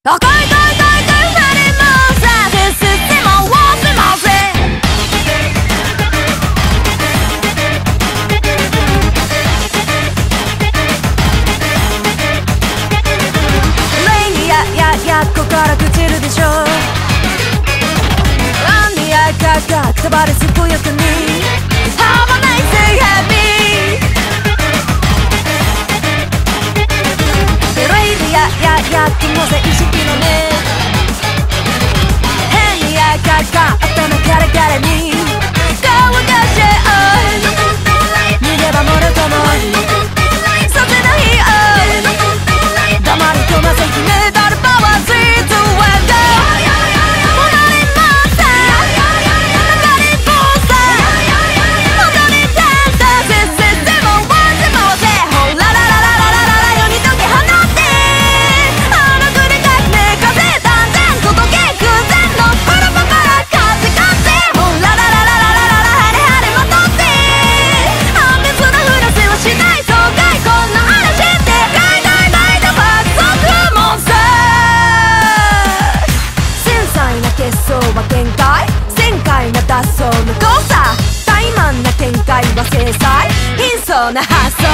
赤い赤い赤い赤いフェリーモンスターで進もうせませレイにやっこから朽ちるでしょアンディアカカくたばり健やかにHave a nice day happyやっともぜ意識のね変にやかか頭カラカラに乾かし合う逃げ場もろともさせない黙るとまずい決めたるパワースイートウェンド戻りました中にボーサー戻りたんだせっせっせもわせもわせほらららららららよに解き放って脱走の誤差怠慢な見解は制裁貧相な発想